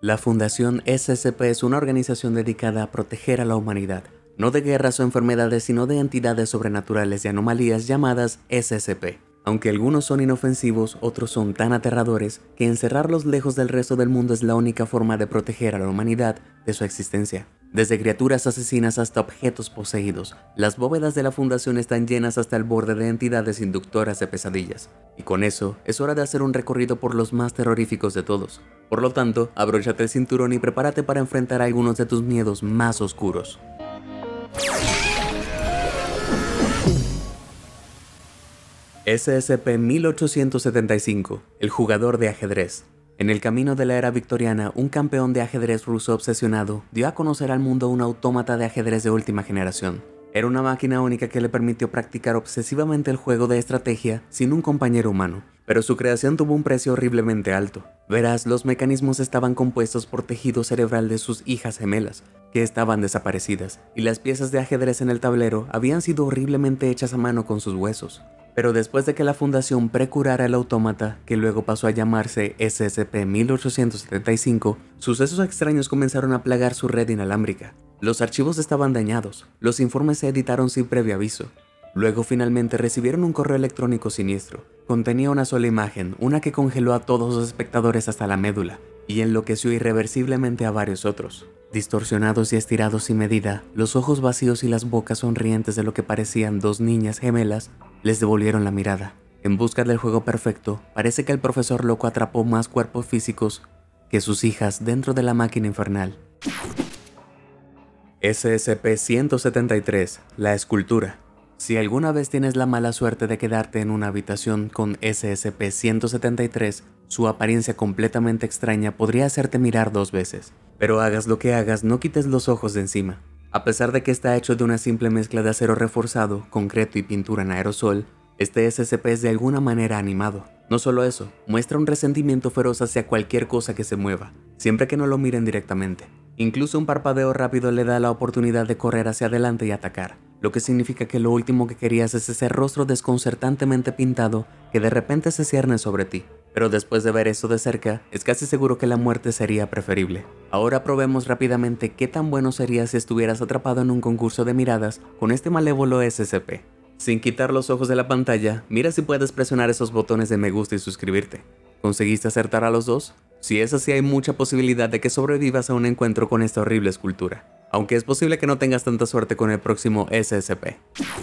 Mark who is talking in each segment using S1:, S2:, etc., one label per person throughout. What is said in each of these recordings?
S1: La Fundación SCP es una organización dedicada a proteger a la humanidad, no de guerras o enfermedades, sino de entidades sobrenaturales y anomalías llamadas SCP. Aunque algunos son inofensivos, otros son tan aterradores que encerrarlos lejos del resto del mundo es la única forma de proteger a la humanidad de su existencia. Desde criaturas asesinas hasta objetos poseídos, las bóvedas de la Fundación están llenas hasta el borde de entidades inductoras de pesadillas. Y con eso, es hora de hacer un recorrido por los más terroríficos de todos. Por lo tanto, abróchate el cinturón y prepárate para enfrentar algunos de tus miedos más oscuros. SCP-1875, el jugador de ajedrez. En el camino de la era victoriana, un campeón de ajedrez ruso obsesionado dio a conocer al mundo un autómata de ajedrez de última generación. Era una máquina única que le permitió practicar obsesivamente el juego de estrategia sin un compañero humano, pero su creación tuvo un precio horriblemente alto. Verás, los mecanismos estaban compuestos por tejido cerebral de sus hijas gemelas, que estaban desaparecidas, y las piezas de ajedrez en el tablero habían sido horriblemente hechas a mano con sus huesos. Pero después de que la Fundación precurara el autómata, que luego pasó a llamarse SCP-1875, sucesos extraños comenzaron a plagar su red inalámbrica. Los archivos estaban dañados, los informes se editaron sin previo aviso. Luego finalmente recibieron un correo electrónico siniestro. Contenía una sola imagen, una que congeló a todos los espectadores hasta la médula, y enloqueció irreversiblemente a varios otros. Distorsionados y estirados sin medida, los ojos vacíos y las bocas sonrientes de lo que parecían dos niñas gemelas les devolvieron la mirada. En busca del juego perfecto, parece que el profesor loco atrapó más cuerpos físicos que sus hijas dentro de la máquina infernal. SCP-173, la escultura. Si alguna vez tienes la mala suerte de quedarte en una habitación con SCP-173, su apariencia completamente extraña podría hacerte mirar dos veces. Pero hagas lo que hagas, no quites los ojos de encima. A pesar de que está hecho de una simple mezcla de acero reforzado, concreto y pintura en aerosol, este SCP es de alguna manera animado. No solo eso, muestra un resentimiento feroz hacia cualquier cosa que se mueva, siempre que no lo miren directamente. Incluso un parpadeo rápido le da la oportunidad de correr hacia adelante y atacar, lo que significa que lo último que querías es ese rostro desconcertantemente pintado que de repente se cierne sobre ti. Pero después de ver eso de cerca, es casi seguro que la muerte sería preferible. Ahora probemos rápidamente qué tan bueno sería si estuvieras atrapado en un concurso de miradas con este malévolo SCP. Sin quitar los ojos de la pantalla, mira si puedes presionar esos botones de me gusta y suscribirte. ¿Conseguiste acertar a los dos? Si es así, hay mucha posibilidad de que sobrevivas a un encuentro con esta horrible escultura, aunque es posible que no tengas tanta suerte con el próximo SCP.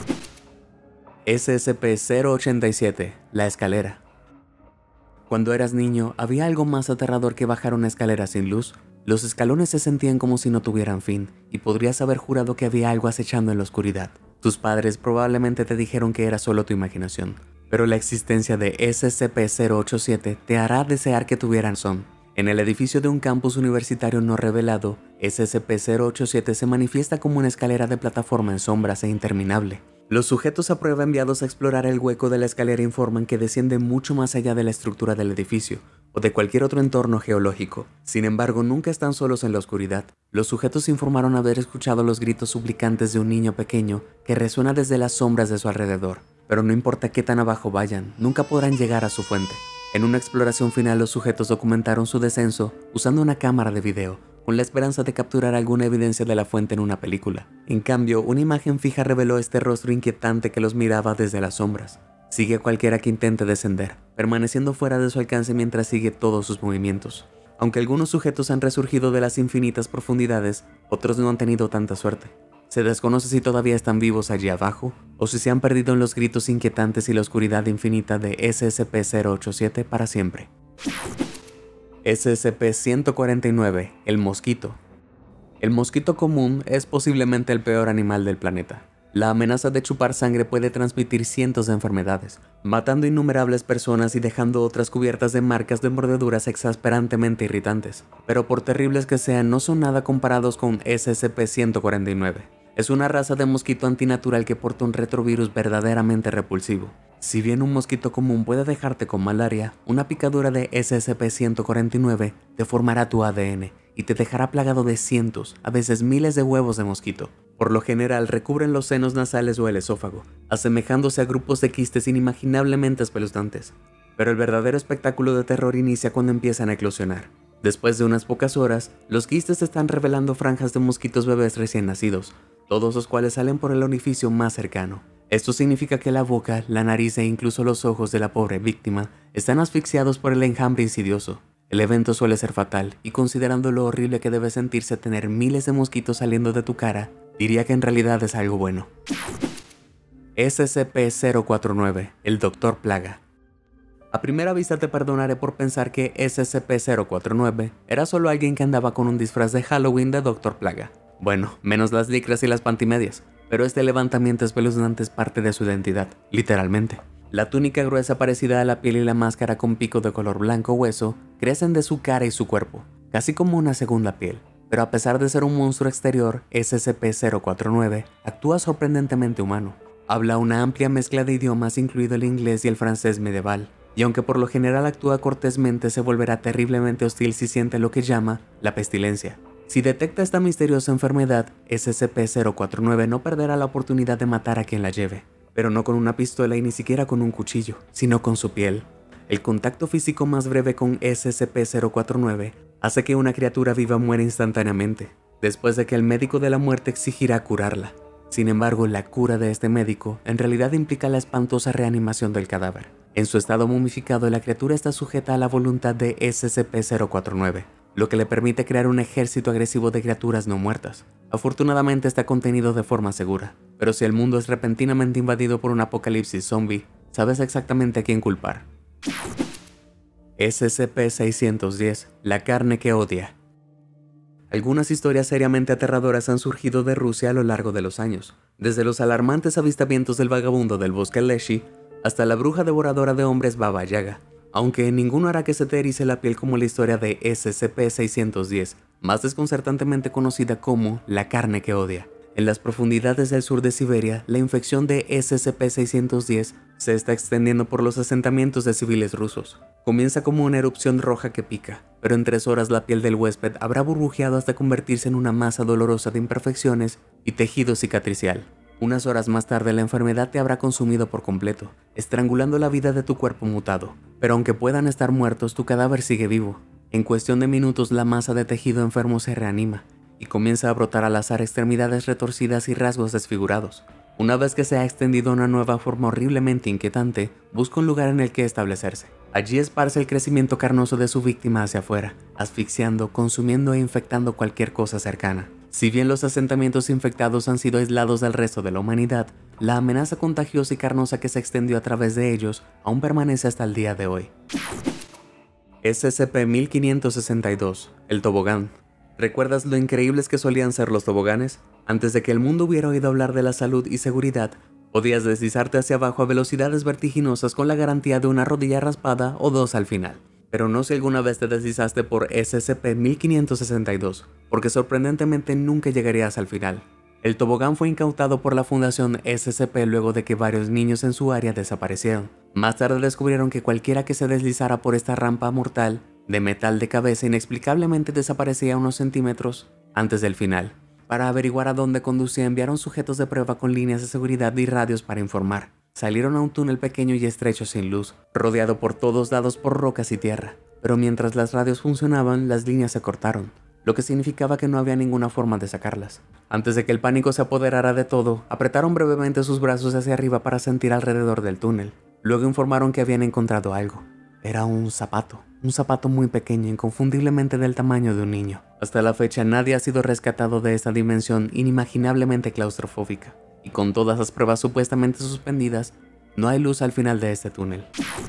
S1: SCP-087, la escalera. Cuando eras niño, ¿había algo más aterrador que bajar una escalera sin luz? Los escalones se sentían como si no tuvieran fin, y podrías haber jurado que había algo acechando en la oscuridad. Tus padres probablemente te dijeron que era solo tu imaginación, pero la existencia de SCP-087 te hará desear que tuvieran razón. En el edificio de un campus universitario no revelado, SCP-087 se manifiesta como una escalera de plataforma en sombras e interminable. Los sujetos a prueba enviados a explorar el hueco de la escalera informan que desciende mucho más allá de la estructura del edificio o de cualquier otro entorno geológico. Sin embargo, nunca están solos en la oscuridad. Los sujetos informaron haber escuchado los gritos suplicantes de un niño pequeño que resuena desde las sombras de su alrededor. Pero no importa qué tan abajo vayan, nunca podrán llegar a su fuente. En una exploración final, los sujetos documentaron su descenso usando una cámara de video, con la esperanza de capturar alguna evidencia de la fuente en una película. En cambio, una imagen fija reveló este rostro inquietante que los miraba desde las sombras. Sigue a cualquiera que intente descender, permaneciendo fuera de su alcance mientras sigue todos sus movimientos. Aunque algunos sujetos han resurgido de las infinitas profundidades, otros no han tenido tanta suerte. Se desconoce si todavía están vivos allí abajo, o si se han perdido en los gritos inquietantes y la oscuridad infinita de SCP-087 para siempre. SCP-149, el mosquito. El mosquito común es posiblemente el peor animal del planeta. La amenaza de chupar sangre puede transmitir cientos de enfermedades, matando innumerables personas y dejando otras cubiertas de marcas de mordeduras exasperantemente irritantes. Pero por terribles que sean, no son nada comparados con SCP-149. Es una raza de mosquito antinatural que porta un retrovirus verdaderamente repulsivo. Si bien un mosquito común puede dejarte con malaria, una picadura de SCP-149 deformará tu ADN y te dejará plagado de cientos, a veces miles de huevos de mosquito. Por lo general recubren los senos nasales o el esófago, asemejándose a grupos de quistes inimaginablemente espeluznantes. Pero el verdadero espectáculo de terror inicia cuando empiezan a eclosionar. Después de unas pocas horas, los quistes están revelando franjas de mosquitos bebés recién nacidos, todos los cuales salen por el orificio más cercano. Esto significa que la boca, la nariz e incluso los ojos de la pobre víctima están asfixiados por el enjambre insidioso. El evento suele ser fatal, y considerando lo horrible que debe sentirse tener miles de mosquitos saliendo de tu cara, diría que en realidad es algo bueno. SCP-049, el Doctor Plaga. A primera vista te perdonaré por pensar que SCP-049 era solo alguien que andaba con un disfraz de Halloween de Doctor Plaga. Bueno, menos las licras y las pantimedias, pero este levantamiento espeluznante es parte de su identidad, literalmente. La túnica gruesa parecida a la piel y la máscara con pico de color blanco hueso crecen de su cara y su cuerpo, casi como una segunda piel. Pero a pesar de ser un monstruo exterior, SCP-049 actúa sorprendentemente humano. Habla una amplia mezcla de idiomas, incluido el inglés y el francés medieval, y aunque por lo general actúa cortésmente, se volverá terriblemente hostil si siente lo que llama la pestilencia. Si detecta esta misteriosa enfermedad, SCP-049 no perderá la oportunidad de matar a quien la lleve, pero no con una pistola y ni siquiera con un cuchillo, sino con su piel. El contacto físico más breve con SCP-049 hace que una criatura viva muera instantáneamente, después de que el médico de la muerte exigirá curarla. Sin embargo, la cura de este médico en realidad implica la espantosa reanimación del cadáver. En su estado momificado, la criatura está sujeta a la voluntad de SCP-049, lo que le permite crear un ejército agresivo de criaturas no muertas. Afortunadamente está contenido de forma segura, pero si el mundo es repentinamente invadido por un apocalipsis zombie, sabes exactamente a quién culpar. SCP-610, la carne que odia. Algunas historias seriamente aterradoras han surgido de Rusia a lo largo de los años, desde los alarmantes avistamientos del vagabundo del bosque Leshy hasta la bruja devoradora de hombres Baba Yaga, aunque ninguno hará que se te erice la piel como la historia de SCP-610, más desconcertantemente conocida como la carne que odia. En las profundidades del sur de Siberia, la infección de SCP-610 se está extendiendo por los asentamientos de civiles rusos. Comienza como una erupción roja que pica, pero en 3 horas la piel del huésped habrá burbujeado hasta convertirse en una masa dolorosa de imperfecciones y tejido cicatricial. Unas horas más tarde la enfermedad te habrá consumido por completo, estrangulando la vida de tu cuerpo mutado. Pero aunque puedan estar muertos, tu cadáver sigue vivo. En cuestión de minutos la masa de tejido enfermo se reanima y comienza a brotar al azar extremidades retorcidas y rasgos desfigurados. Una vez que se ha extendido una nueva forma horriblemente inquietante, busca un lugar en el que establecerse. Allí esparce el crecimiento carnoso de su víctima hacia afuera, asfixiando, consumiendo e infectando cualquier cosa cercana. Si bien los asentamientos infectados han sido aislados del resto de la humanidad, la amenaza contagiosa y carnosa que se extendió a través de ellos aún permanece hasta el día de hoy. SCP-1562, el tobogán. ¿Recuerdas lo increíbles que solían ser los toboganes? Antes de que el mundo hubiera oído hablar de la salud y seguridad, podías deslizarte hacia abajo a velocidades vertiginosas con la garantía de una rodilla raspada o 2 al final. Pero no si alguna vez te deslizaste por SCP-1562, porque sorprendentemente nunca llegarías al final. El tobogán fue incautado por la Fundación SCP luego de que varios niños en su área desaparecieron. Más tarde descubrieron que cualquiera que se deslizara por esta rampa mortal de metal de cabeza inexplicablemente desaparecía unos centímetros antes del final. Para averiguar a dónde conducía, enviaron sujetos de prueba con líneas de seguridad y radios para informar. Salieron a un túnel pequeño y estrecho sin luz, rodeado por todos lados por rocas y tierra. Pero mientras las radios funcionaban, las líneas se cortaron, lo que significaba que no había ninguna forma de sacarlas. Antes de que el pánico se apoderara de todo, apretaron brevemente sus brazos hacia arriba para sentir alrededor del túnel. Luego informaron que habían encontrado algo. Era un zapato muy pequeño, inconfundiblemente del tamaño de un niño. Hasta la fecha nadie ha sido rescatado de esta dimensión inimaginablemente claustrofóbica, y con todas las pruebas supuestamente suspendidas, no hay luz al final de este túnel.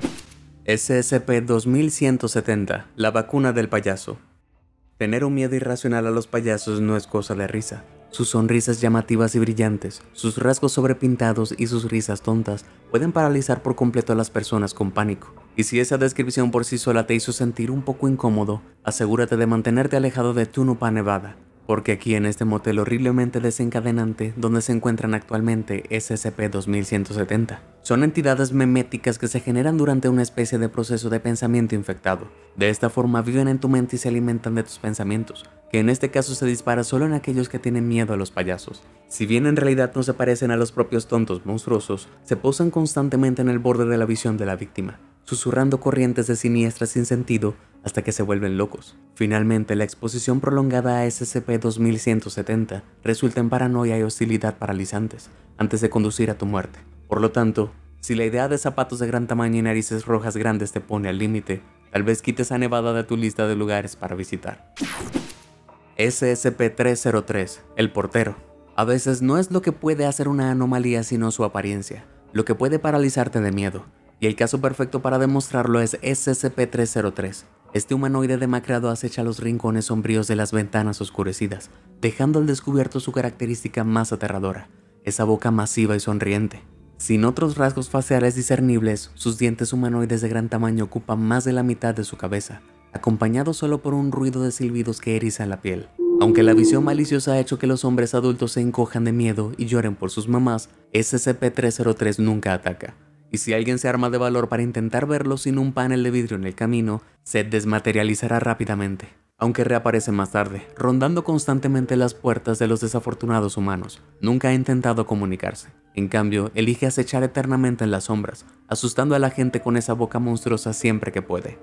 S1: SCP-2170, la vacuna del payaso. Tener un miedo irracional a los payasos no es cosa de risa. Sus sonrisas llamativas y brillantes, sus rasgos sobrepintados y sus risas tontas pueden paralizar por completo a las personas con pánico. Y si esa descripción por sí sola te hizo sentir un poco incómodo, asegúrate de mantenerte alejado de Tonopah, Nevada, porque aquí en este motel horriblemente desencadenante donde se encuentran actualmente SCP-2170, son entidades meméticas que se generan durante una especie de proceso de pensamiento infectado. De esta forma viven en tu mente y se alimentan de tus pensamientos, que en este caso se dispara solo en aquellos que tienen miedo a los payasos. Si bien en realidad no se parecen a los propios tontos monstruosos, se posan constantemente en el borde de la visión de la víctima, susurrando corrientes de siniestras sin sentido hasta que se vuelven locos. Finalmente, la exposición prolongada a SCP-2170 resulta en paranoia y hostilidad paralizantes, antes de conducir a tu muerte. Por lo tanto, si la idea de zapatos de gran tamaño y narices rojas grandes te pone al límite, tal vez quites a Nevada de tu lista de lugares para visitar. SCP-303, el portero. A veces no es lo que puede hacer una anomalía sino su apariencia, lo que puede paralizarte de miedo, y el caso perfecto para demostrarlo es SCP-303. Este humanoide demacrado acecha los rincones sombríos de las ventanas oscurecidas, dejando al descubierto su característica más aterradora, esa boca masiva y sonriente. Sin otros rasgos faciales discernibles, sus dientes humanoides de gran tamaño ocupan más de la mitad de su cabeza, acompañado solo por un ruido de silbidos que erizan la piel. Aunque la visión maliciosa ha hecho que los hombres adultos se encojan de miedo y lloren por sus mamás, SCP-303 nunca ataca. Y si alguien se arma de valor para intentar verlo sin un panel de vidrio en el camino, se desmaterializará rápidamente, aunque reaparece más tarde, rondando constantemente las puertas de los desafortunados humanos. Nunca ha intentado comunicarse. En cambio, elige acechar eternamente en las sombras, asustando a la gente con esa boca monstruosa siempre que puede.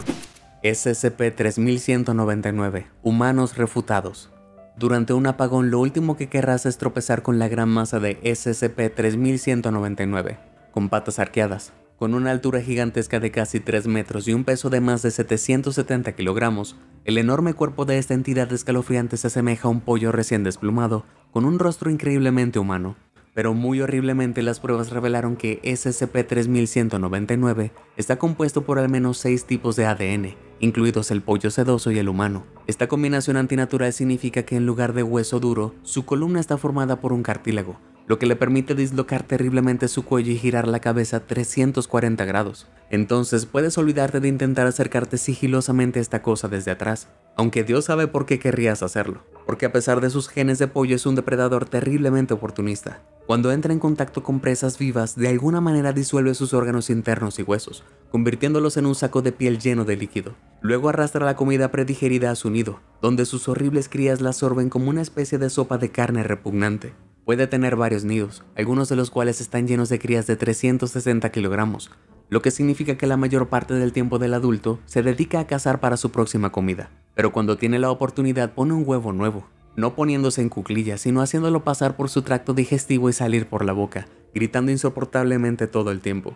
S1: SCP-3199, humanos refutados. Durante un apagón, lo último que querrás es tropezar con la gran masa de SCP-3199, con patas arqueadas, con una altura gigantesca de casi 3 metros y un peso de más de 770 kilogramos. El enorme cuerpo de esta entidad escalofriante se asemeja a un pollo recién desplumado, con un rostro increíblemente humano. Pero muy horriblemente las pruebas revelaron que SCP-3199 está compuesto por al menos 6 tipos de ADN, incluidos el pollo sedoso y el humano. Esta combinación antinatural significa que en lugar de hueso duro, su columna está formada por un cartílago, lo que le permite dislocar terriblemente su cuello y girar la cabeza 340 grados. Entonces puedes olvidarte de intentar acercarte sigilosamente a esta cosa desde atrás, aunque Dios sabe por qué querrías hacerlo, porque a pesar de sus genes de pollo es un depredador terriblemente oportunista. Cuando entra en contacto con presas vivas, de alguna manera disuelve sus órganos internos y huesos, convirtiéndolos en un saco de piel lleno de líquido. Luego arrastra la comida predigerida a su nido, donde sus horribles crías la absorben como una especie de sopa de carne repugnante. Puede tener varios nidos, algunos de los cuales están llenos de crías de 360 kilogramos, lo que significa que la mayor parte del tiempo del adulto se dedica a cazar para su próxima comida. Pero cuando tiene la oportunidad pone un huevo nuevo, no poniéndose en cuclillas, sino haciéndolo pasar por su tracto digestivo y salir por la boca, gritando insoportablemente todo el tiempo.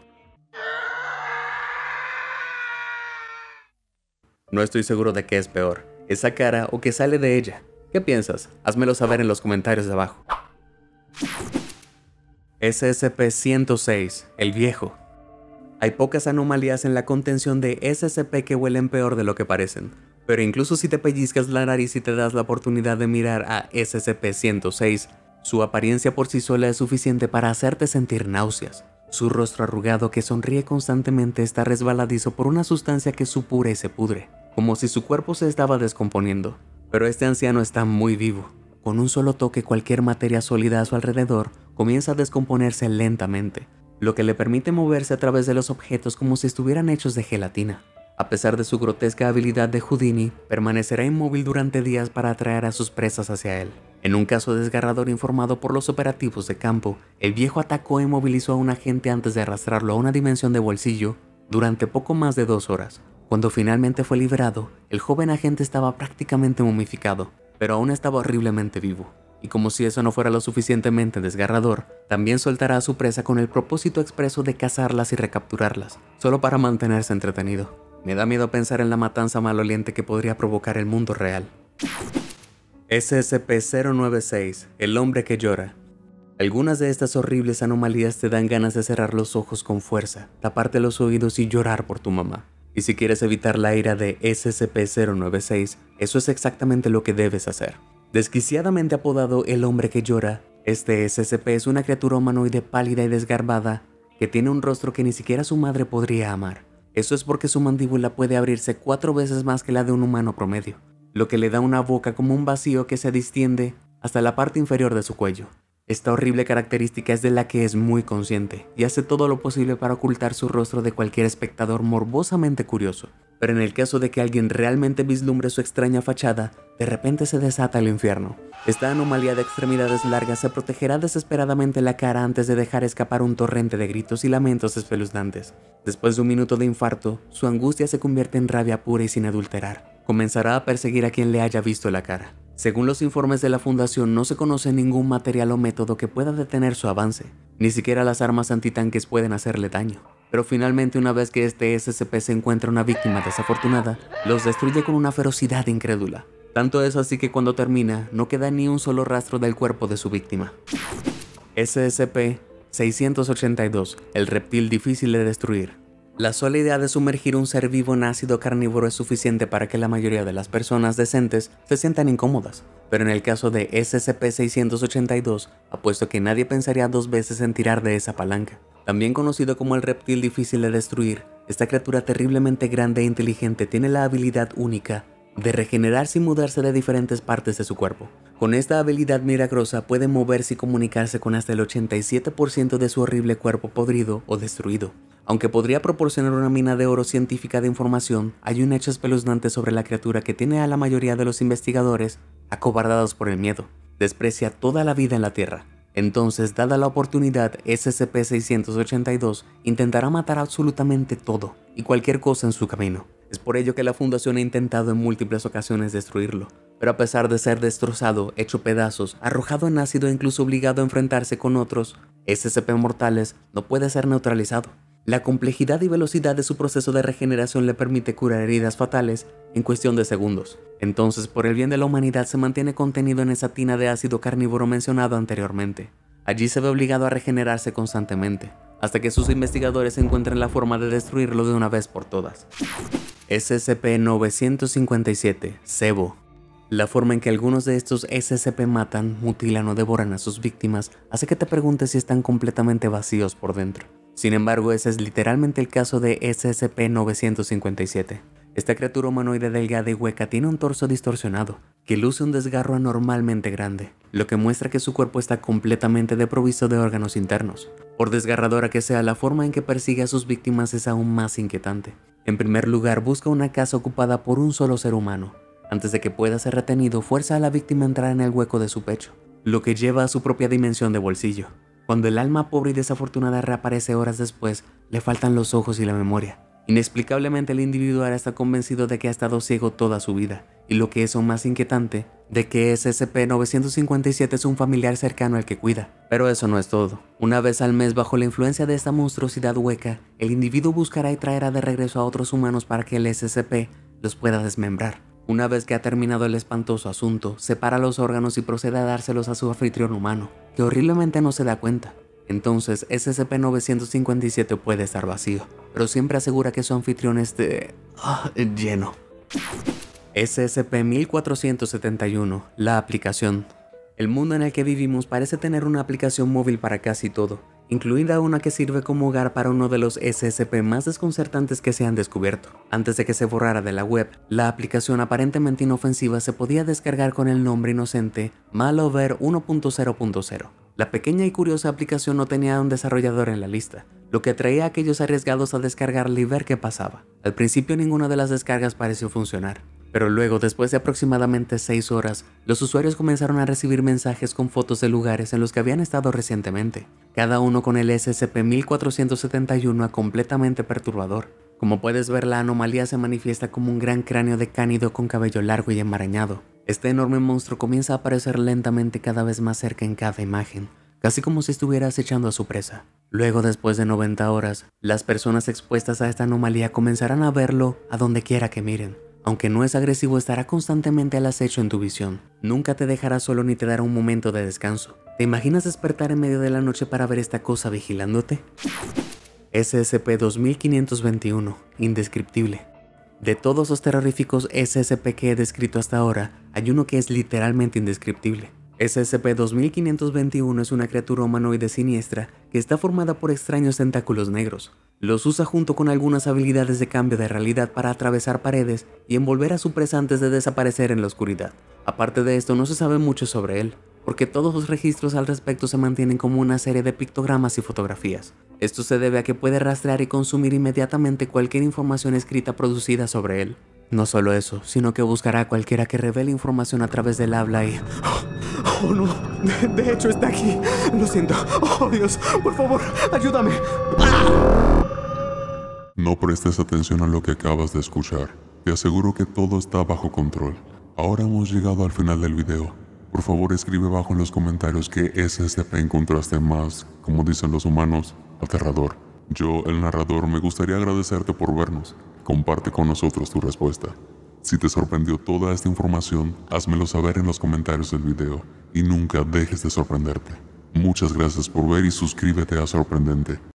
S1: No estoy seguro de qué es peor, esa cara o que sale de ella. ¿Qué piensas? Házmelo saber en los comentarios de abajo. SCP-106, el viejo. Hay pocas anomalías en la contención de SCP que huelen peor de lo que parecen, pero incluso si te pellizcas la nariz y te das la oportunidad de mirar a SCP-106, su apariencia por sí sola es suficiente para hacerte sentir náuseas. Su rostro arrugado que sonríe constantemente está resbaladizo por una sustancia que supura y se pudre, como si su cuerpo se estaba descomponiendo. Pero este anciano está muy vivo. Con un solo toque, cualquier materia sólida a su alrededor comienza a descomponerse lentamente, lo que le permite moverse a través de los objetos como si estuvieran hechos de gelatina. A pesar de su grotesca habilidad de Houdini, permanecerá inmóvil durante días para atraer a sus presas hacia él. En un caso desgarrador informado por los operativos de campo, el viejo atacó e inmovilizó a un agente antes de arrastrarlo a una dimensión de bolsillo durante poco más de 2 horas. Cuando finalmente fue liberado, el joven agente estaba prácticamente momificado, pero aún estaba horriblemente vivo. Y como si eso no fuera lo suficientemente desgarrador, también soltará a su presa con el propósito expreso de cazarlas y recapturarlas, solo para mantenerse entretenido. Me da miedo pensar en la matanza maloliente que podría provocar el mundo real. SCP-096, el hombre que llora. Algunas de estas horribles anomalías te dan ganas de cerrar los ojos con fuerza, taparte los oídos y llorar por tu mamá. Y si quieres evitar la ira de SCP-096, eso es exactamente lo que debes hacer. Desquiciadamente apodado el hombre que llora, este SCP es una criatura humanoide pálida y desgarbada que tiene un rostro que ni siquiera su madre podría amar. Eso es porque su mandíbula puede abrirse 4 veces más que la de un humano promedio, lo que le da una boca como un vacío que se distiende hasta la parte inferior de su cuello. Esta horrible característica es de la que es muy consciente y hace todo lo posible para ocultar su rostro de cualquier espectador morbosamente curioso. pero en el caso de que alguien realmente vislumbre su extraña fachada, de repente se desata el infierno. Esta anomalía de extremidades largas se protegerá desesperadamente la cara antes de dejar escapar un torrente de gritos y lamentos espeluznantes. Después de un minuto de infarto, su angustia se convierte en rabia pura y sin adulterar. Comenzará a perseguir a quien le haya visto la cara. Según los informes de la fundación, no se conoce ningún material o método que pueda detener su avance. Ni siquiera las armas antitanques pueden hacerle daño. Pero finalmente, una vez que este SCP se encuentra una víctima desafortunada, los destruye con una ferocidad incrédula. Tanto es así que cuando termina, no queda ni un solo rastro del cuerpo de su víctima. SCP-682, el reptil difícil de destruir. La sola idea de sumergir un ser vivo en ácido carnívoro es suficiente para que la mayoría de las personas decentes se sientan incómodas. Pero en el caso de SCP-682, apuesto que nadie pensaría dos veces en tirar de esa palanca. También conocido como el reptil difícil de destruir, esta criatura terriblemente grande e inteligente tiene la habilidad única de regenerarse y mudarse de diferentes partes de su cuerpo. Con esta habilidad milagrosa puede moverse y comunicarse con hasta el 87% de su horrible cuerpo podrido o destruido. Aunque podría proporcionar una mina de oro científica de información, hay un hecho espeluznante sobre la criatura que tiene a la mayoría de los investigadores acobardados por el miedo. Desprecia toda la vida en la Tierra. Entonces, dada la oportunidad, SCP-682 intentará matar absolutamente todo y cualquier cosa en su camino. Es por ello que la Fundación ha intentado en múltiples ocasiones destruirlo, pero a pesar de ser destrozado, hecho pedazos, arrojado en ácido e incluso obligado a enfrentarse con otros SCP mortales, no puede ser neutralizado. La complejidad y velocidad de su proceso de regeneración le permite curar heridas fatales en cuestión de segundos. Entonces, por el bien de la humanidad, se mantiene contenido en esa tina de ácido carnívoro mencionado anteriormente. Allí se ve obligado a regenerarse constantemente, hasta que sus investigadores encuentren la forma de destruirlo de una vez por todas. SCP-957, Cebo. La forma en que algunos de estos SCP matan, mutilan o devoran a sus víctimas hace que te preguntes si están completamente vacíos por dentro. Sin embargo, ese es literalmente el caso de SCP-957. Esta criatura humanoide delgada y hueca tiene un torso distorsionado, que luce un desgarro anormalmente grande, lo que muestra que su cuerpo está completamente desprovisto de órganos internos. Por desgarradora que sea, la forma en que persigue a sus víctimas es aún más inquietante. En primer lugar, busca una casa ocupada por un solo ser humano. Antes de que pueda ser retenido, fuerza a la víctima a entrar en el hueco de su pecho, lo que lleva a su propia dimensión de bolsillo. Cuando el alma pobre y desafortunada reaparece horas después, le faltan los ojos y la memoria. Inexplicablemente el individuo ahora está convencido de que ha estado ciego toda su vida, y lo que es aún más inquietante, de que SCP-957 es un familiar cercano al que cuida. Pero eso no es todo. Una vez al mes, bajo la influencia de esta monstruosidad hueca, el individuo buscará y traerá de regreso a otros humanos para que el SCP los pueda desmembrar. Una vez que ha terminado el espantoso asunto, separa los órganos y procede a dárselos a su anfitrión humano, que horriblemente no se da cuenta. Entonces, SCP-957 puede estar vacío, pero siempre asegura que su anfitrión esté lleno. SCP-1471, la aplicación. El mundo en el que vivimos parece tener una aplicación móvil para casi todo, incluida una que sirve como hogar para uno de los SCP más desconcertantes que se han descubierto. Antes de que se borrara de la web, la aplicación aparentemente inofensiva se podía descargar con el nombre inocente Malover 1.0.0. La pequeña y curiosa aplicación no tenía un desarrollador en la lista, lo que atraía a aquellos arriesgados a descargarla y ver qué pasaba. Al principio ninguna de las descargas pareció funcionar, pero luego, después de aproximadamente 6 horas, los usuarios comenzaron a recibir mensajes con fotos de lugares en los que habían estado recientemente, cada uno con el SCP-1471 completamente perturbador. Como puedes ver, la anomalía se manifiesta como un gran cráneo de cánido con cabello largo y enmarañado. Este enorme monstruo comienza a aparecer lentamente cada vez más cerca en cada imagen, casi como si estuviera acechando a su presa. Luego, después de 90 horas, las personas expuestas a esta anomalía comenzarán a verlo a donde quiera que miren. Aunque no es agresivo, estará constantemente al acecho en tu visión. Nunca te dejará solo ni te dará un momento de descanso. ¿Te imaginas despertar en medio de la noche para ver esta cosa vigilándote? SCP-2521, indescriptible. De todos los terroríficos SCP que he descrito hasta ahora, hay uno que es literalmente indescriptible. SCP-2521 es una criatura humanoide siniestra que está formada por extraños tentáculos negros. Los usa junto con algunas habilidades de cambio de realidad para atravesar paredes y envolver a su presa antes de desaparecer en la oscuridad. Aparte de esto, no se sabe mucho sobre él. porque todos los registros al respecto se mantienen como una serie de pictogramas y fotografías. Esto se debe a que puede rastrear y consumir inmediatamente cualquier información escrita producida sobre él. No solo eso, sino que buscará a cualquiera que revele información a través del habla y...
S2: Oh no, de hecho está aquí. Lo siento. Oh Dios, por favor, ayúdame.
S3: No prestes atención a lo que acabas de escuchar. Te aseguro que todo está bajo control. Ahora hemos llegado al final del video. Por favor, escribe abajo en los comentarios qué SCP encontraste más, como dicen los humanos, aterrador. Yo, el narrador, me gustaría agradecerte por vernos. Comparte con nosotros tu respuesta. Si te sorprendió toda esta información, házmelo saber en los comentarios del video y nunca dejes de sorprenderte. Muchas gracias por ver y suscríbete a Sorprendente.